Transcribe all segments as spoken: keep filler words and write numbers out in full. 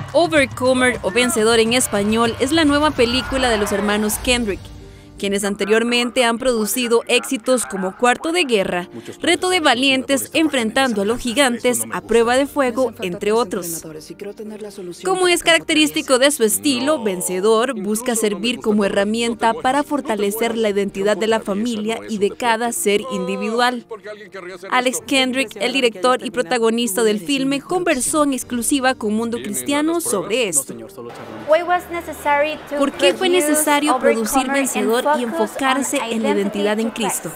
Overcomer o Vencedor en español es la nueva película de los hermanos Kendrick, quienes anteriormente han producido éxitos como Cuarto de Guerra, Reto de Valientes, Enfrentando a los Gigantes, A Prueba de Fuego, entre otros. Como es característico de su estilo, Vencedor busca servir como herramienta para fortalecer la identidad de la familia y de cada ser individual. Alex Kendrick, el director y protagonista del filme, conversó en exclusiva con Mundo Cristiano sobre esto. ¿Por qué fue necesario producir Vencedor y enfocarse en la identidad en Cristo?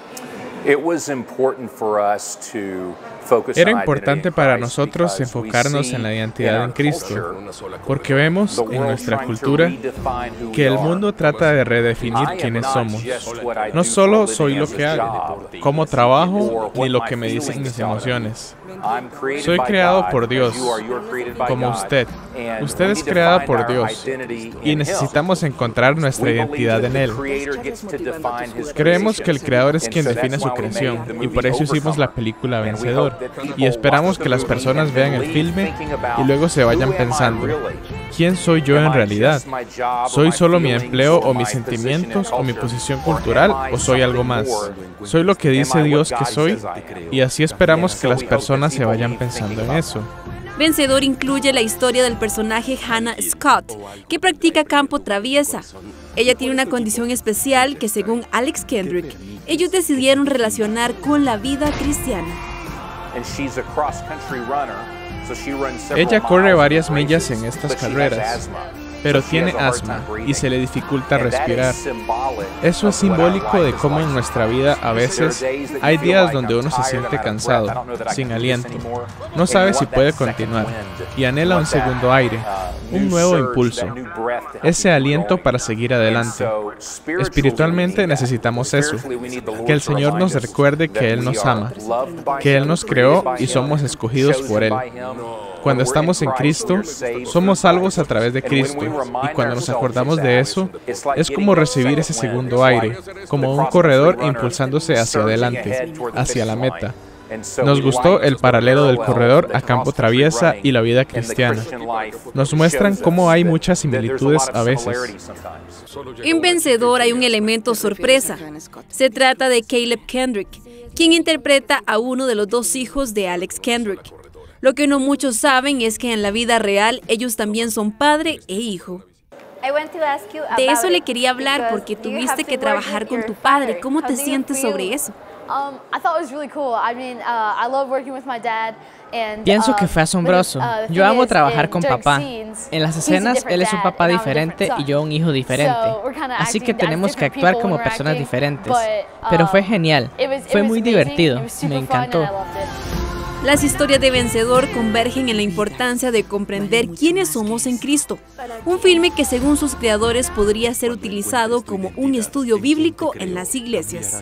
Era importante para nosotros enfocarnos en la identidad en Cristo, porque vemos en nuestra cultura que el mundo trata de redefinir quiénes somos. No solo soy lo que hago, cómo trabajo, ni lo que me dicen mis emociones. Soy creado por Dios, como usted. Usted es creada por Dios, y necesitamos encontrar nuestra identidad en Él. Creemos que el Creador es quien define su creación, y por eso hicimos la película Vencedor. Y esperamos que las personas vean el filme y luego se vayan pensando, ¿quién soy yo en realidad? ¿Soy solo mi empleo o mis sentimientos o mi posición cultural o soy algo más? ¿Soy lo que dice Dios que soy? Y así esperamos que las personas se vayan pensando en eso. Vencedor incluye la historia del personaje Hannah Scott, que practica campo traviesa. Ella tiene una condición especial que, según Alex Kendrick, ellos decidieron relacionar con la vida cristiana. Ella corre varias millas en estas carreras, pero tiene asma y se le dificulta respirar. Eso es simbólico de cómo en nuestra vida a veces hay días donde uno se siente cansado, sin aliento, no sabe si puede continuar y anhela un segundo aire, un nuevo impulso, ese aliento para seguir adelante. Espiritualmente necesitamos eso, que el Señor nos recuerde que Él nos ama, que Él nos creó y somos escogidos por Él. Cuando estamos en Cristo, somos salvos a través de Cristo, y cuando nos acordamos de eso, es como recibir ese segundo aire, como un corredor impulsándose hacia adelante, hacia la meta. Nos gustó el paralelo del corredor a campo traviesa y la vida cristiana. Nos muestran cómo hay muchas similitudes a veces. En Vencedor hay un elemento sorpresa. Se trata de Caleb Kendrick, quien interpreta a uno de los dos hijos de Alex Kendrick. Lo que no muchos saben es que en la vida real ellos también son padre e hijo. De eso le quería hablar porque tuviste que trabajar con tu padre. ¿Cómo te sientes sobre eso? Pienso que fue asombroso. Yo amo trabajar con papá. En las escenas, él es un papá diferente y yo un hijo diferente. Así que tenemos que actuar como personas diferentes. Pero fue genial. Fue muy divertido. Me encantó. Las historias de Vencedor convergen en la importancia de comprender quiénes somos en Cristo. Un filme que, según sus creadores, podría ser utilizado como un estudio bíblico en las iglesias.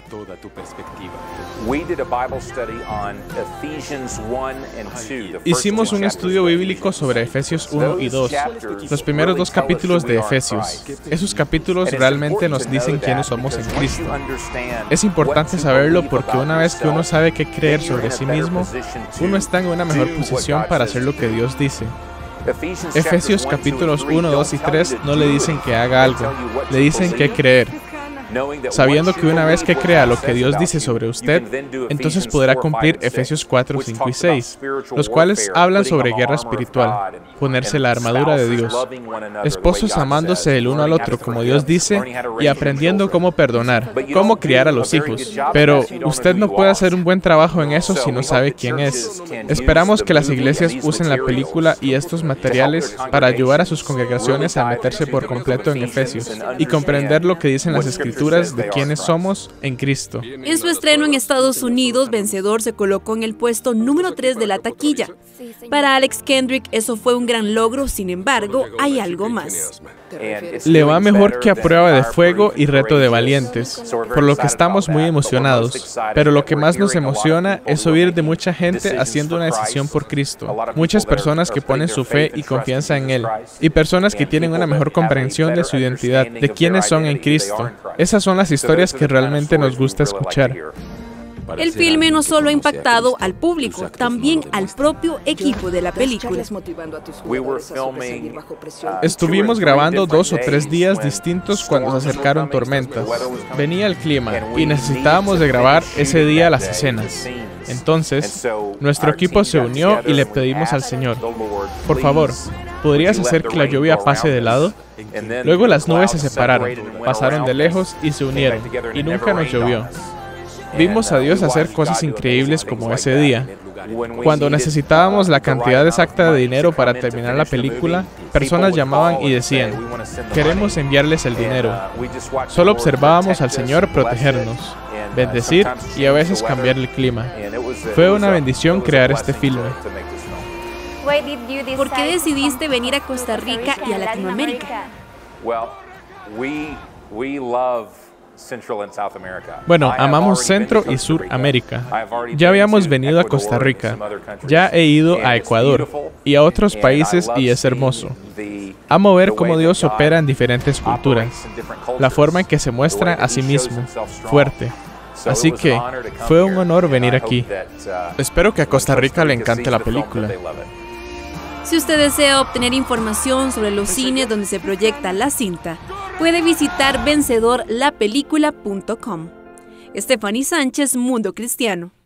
Hicimos un estudio bíblico sobre Efesios uno y dos, los primeros dos capítulos de Efesios. Esos capítulos realmente nos dicen quiénes somos en Cristo. Es importante saberlo porque una vez que uno sabe qué creer sobre sí mismo, uno está en una mejor posición para hacer lo que Dios dice. Efesios capítulos uno, dos y tres no le dicen que haga algo, le dicen qué creer. Sabiendo que una vez que crea lo que Dios dice sobre usted, entonces podrá cumplir Efesios cuatro, cinco y seis, los cuales hablan sobre guerra espiritual, ponerse la armadura de Dios, esposos amándose el uno al otro como Dios dice y aprendiendo cómo perdonar, cómo criar a los hijos. Pero usted no puede hacer un buen trabajo en eso si no sabe quién es. Esperamos que las iglesias usen la película y estos materiales para ayudar a sus congregaciones a meterse por completo en Efesios y comprender lo que dicen las escrituras de quiénes somos en Cristo. En su estreno en Estados Unidos, Vencedor se colocó en el puesto número tres de la taquilla. Para Alex Kendrick eso fue un gran logro, sin embargo, hay algo más. Le va mejor que A Prueba de Fuego y Reto de Valientes, por lo que estamos muy emocionados. Pero lo que más nos emociona es oír de mucha gente haciendo una decisión por Cristo. Muchas personas que ponen su fe y confianza en Él, y personas que tienen una mejor comprensión de su identidad, de quiénes son en Cristo. Esas son las historias que realmente nos gusta escuchar. El filme no solo ha impactado al público, también al propio equipo de la película. Estuvimos grabando dos o tres días distintos cuando se acercaron tormentas. Venía el clima y necesitábamos de grabar ese día las escenas. Entonces, nuestro equipo se unió y le pedimos al Señor, por favor, ¿podrías hacer que la lluvia pase de lado? Luego las nubes se separaron, pasaron de lejos y se unieron, y nunca nos llovió. Vimos a Dios hacer cosas increíbles como ese día. Cuando necesitábamos la cantidad exacta de dinero para terminar la película, personas llamaban y decían, queremos enviarles el dinero. Solo observábamos al Señor protegernos, bendecir y a veces cambiar el clima. Fue una bendición crear este filme. ¿Por qué decidiste venir a Costa Rica y a Latinoamérica? Bueno, amamos Centro y Suramérica. Ya habíamos venido a Costa Rica. Ya he ido a Ecuador y a otros países y es hermoso. Amo ver cómo Dios opera en diferentes culturas. La forma en que se muestra a sí mismo, fuerte. Así que fue un honor venir aquí. Espero que a Costa Rica le encante la película. Si usted desea obtener información sobre los cines donde se proyecta la cinta, puede visitar vencedor la película punto com. Stephanie Sánchez, Mundo Cristiano.